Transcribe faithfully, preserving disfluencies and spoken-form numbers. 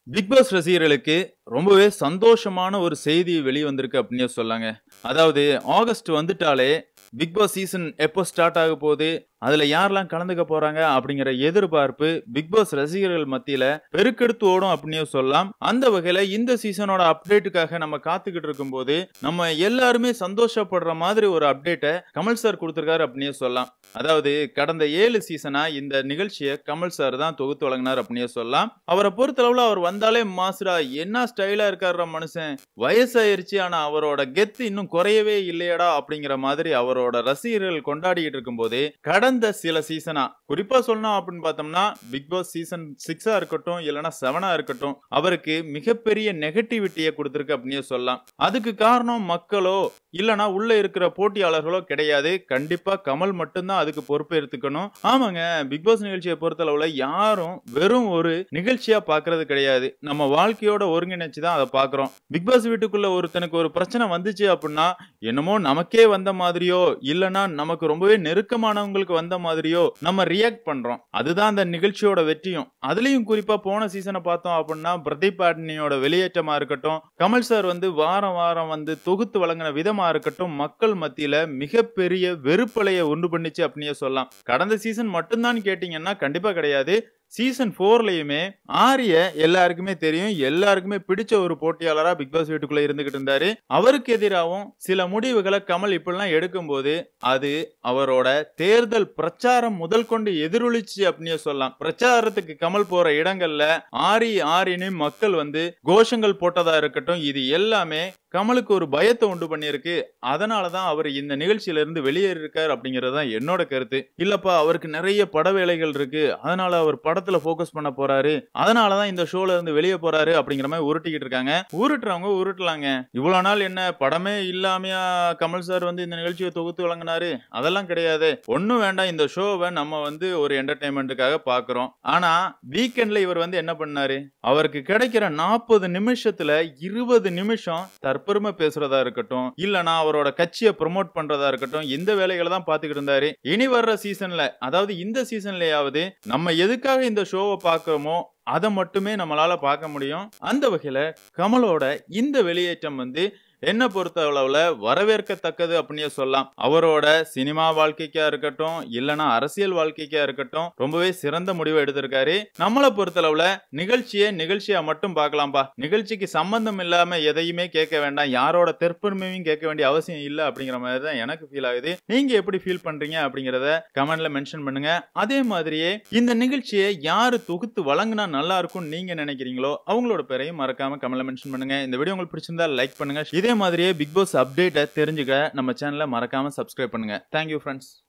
Big pass ரசிகர்களுக்கு ரொம்பவே சந்தோஷமான ஒரு செய்தி வெளிவந்திருக்கு அப்படின்னு சொல்லாங்க. அதாவது ஆகஸ்ட் வந்துட்டாலே பிக் பாஸ் சீசன் எப்போ ஸ்டார்ட் ஆக போகுது, அதுல யாரெல்லாம் கலந்துக்க போறாங்க அப்படிங்கிற எதிர்பார்ப்பு பிக் பாஸ் ரசிகர்கள் மத்தியில பெருக்கெடுத்து ஓடும் அப்படின்னு சொல்லலாம். அந்த வகையில இந்த சீசனோட அப்டேட்டுக்காக நம்ம காத்துக்கிட்டு இருக்கும் போது நம்ம எல்லாருமே சந்தோஷப்படுற மாதிரி ஒரு அப்டேட்டை கமல் சார் கொடுத்திருக்காரு அப்படின்னு சொல்லலாம். அதாவது கடந்த ஏழு சீசனா இந்த நிகழ்ச்சியை கமல் சார் தான் தொகுத்து வழங்கினார் அப்படின்னு சொல்லலாம். அவரை பொறுத்தளவுல அவர் வந்தாலே மாசுரா என்ன ஸ்டைலா இருக்காரு மனுஷன், வயசாயிருச்சு ஆனா அவரோட கெத்து இன்னும் குறையவே இல்லையடா அப்படிங்கிற மாதிரி அவரோட ரசிகர்கள் கொண்டாடிட்டு இருக்கும் போது கடந்த சில சீசனா குறிப்பா சொல்லணும் அப்படின்னு பார்த்தோம்னா பிக் பாஸ் சீசன் சிக்ஸா இருக்கட்டும் இல்லைன்னா செவனா இருக்கட்டும் அவருக்கு மிகப்பெரிய நெகட்டிவிட்டியை கொடுத்திருக்கு அப்படின்னு சொல்லலாம். அதுக்கு காரணம் மக்களோ இல்லனா உள்ள இருக்கிற போட்டியாளர்களோ கிடையாது, கண்டிப்பா கமல் மட்டும்தான் அதுக்கு பொறுப்பு எடுத்துக்கணும். ஆமாங்க, பிக் பாஸ் நிகழ்ச்சியை பொறுத்தளவுல யாரும் வெறும் ஒரு நிகழ்ச்சியா பாக்குறது கிடையாது, நம்ம வாழ்க்கையோட ஒருங்கிணைச்சு தான் அதை பாக்குறோம். பிக் பாஸ் வீட்டுக்குள்ள ஒருத்தனுக்கு ஒரு பிரச்சனை வந்துச்சு அப்படின்னா என்னமோ நமக்கே வந்த மாதிரியோ இல்லனா நமக்கு ரொம்பவே நெருக்கமானவங்களுக்கு வந்த மாதிரியோ நம்ம ரியாக்ட் பண்றோம். அதுதான் அந்த நிகழ்ச்சியோட வெற்றியும். அதுலயும் குறிப்பா போன சீசனை பார்த்தோம் அப்படின்னா பிரதீப் ஆண்டனியோட வெளியேற்றமா இருக்கட்டும், கமல் சார் வந்து வாரம் வாரம் வந்து தொகுத்து வழங்கின விதமா இருக்கட்டும் மக்கள் மத்தியில மிகப்பெரிய வெறுப்பலையை உண்டு பண்ணிச்சு அப்படியே சொல்லலாம். கடந்த சீசன் மட்டும்தான் கேட்டீங்கன்னா கண்டிப்பா கிடையாது. சீசன் போர்லயுமே ஆரிய எல்லாருக்குமே தெரியும், எல்லாருக்குமே பிடிச்ச ஒரு போட்டியாளரா பிக் பாஸ் வீட்டுக்குள்ள இருந்துகிட்டு இருந்தாரு. அவருக்கு எதிராகவும் சில முடிவுகளை கமல் இப்படிலாம் எடுக்கும் போது அது அவரோட தேர்தல் பிரச்சாரம் முதல் கொண்டு எதிரொலிச்சு அப்படின்னு சொல்லலாம். பிரச்சாரத்துக்கு கமல் போற இடங்கள்ல ஆரி ஆரின்னு மக்கள் வந்து கோஷங்கள் போட்டதா இருக்கட்டும், இது எல்லாமே கமலுக்கு ஒரு பயத்தை உண்டு பண்ணிருக்கு. அதனாலதான் அவர் இந்த நிகழ்ச்சியில இருந்து வெளியேறி இருக்காரு அப்படிங்கிறது தான் என்னோட கருத்து. இல்லப்பா அவருக்கு நிறைய பட வேலைகள் இருக்கு, அதனால அவர் படத்துல போக்கஸ் பண்ண போறாரு, அதனாலதான் இந்த ஷோல இருந்து வெளியே போறாரு அப்படிங்கிற மாதிரி உருட்டிக்கிட்டு இருக்காங்க. உருட்டுறவங்க உருட்டலாங்க. இவ்வளவு நாள் என்ன படமே இல்லாமையா கமல் சார் வந்து இந்த நிகழ்ச்சியை தொகுத்து வழங்கினாரு? அதெல்லாம் கிடையாது. ஒண்ணும் வேண்டாம், இந்த ஷோவை நம்ம வந்து ஒரு என்டர்டைன்மெண்ட்டுக்காக பாக்குறோம். ஆனா வீக்கெண்ட்ல இவர் வந்து என்ன பண்ணாரு, அவருக்கு கிடைக்கிற நாற்பது நிமிஷத்துல இருபது நிமிஷம் தற்பெருமை பேசுறதா இருக்கட்டும் இல்லனா அவரோட கட்சியை ப்ரோமோட் பண்றதா இருக்கட்டும், இந்த வேலைகளை தான் பாத்துக்கிட்டு இருந்தாரு. இனி வர்ற சீசன்ல அதாவது இந்த சீசன்லயாவது நம்ம எதுக்காக இந்த ஷோவை பார்க்கிறோமோ அதை மட்டுமே நம்மளால பார்க்க முடியும். அந்த வகையில கமலோட இந்த வெளியேற்றம் வந்து என்ன பொறுத்த அளவுல வரவேற்கத்தக்கது அப்படின்னே சொல்லலாம். அவரோட சினிமா வாழ்க்கைக்கா இருக்கட்டும் இல்லனா அரசியல் வாழ்க்கைக்கா இருக்கட்டும் ரொம்பவே சிறந்த முடிவை எடுத்திருக்காரு. நம்மளை பொறுத்த அளவுல நிகழ்ச்சியை நிகழ்ச்சியா மட்டும் பார்க்கலாம்பா, நிகழ்ச்சிக்கு சம்பந்தம் இல்லாம எதையுமே கேட்க வேண்டாம், யாரோட தெற்பெருமையும் கேட்க வேண்டிய அவசியம் இல்லை அப்படிங்கிற மாதிரி தான் எனக்கு ஃபீல் ஆகுது. நீங்க எப்படி ஃபீல் பண்றீங்க அப்படிங்கறத கமெண்ட்ல மென்ஷன் பண்ணுங்க. அதே மாதிரியே இந்த நிகழ்ச்சியை யாரு தொகுத்து வழங்கினா நல்லா இருக்கும் நீங்க நினைக்கிறீங்களோ அவங்களோட பேரையும் மறக்காம கமெண்ட்ல மென்ஷன் பண்ணுங்க. இந்த வீடியோ உங்களுக்கு பிடிச்சிருந்தா லைக் பண்ணுங்க. இதே மாதிரியே பிக் பாஸ் அப்டேட்டை தெரிஞ்சுக்க நம்ம சேனலை மறக்காம சப்ஸ்கிரைப் பண்ணுங்க. Thank you friends.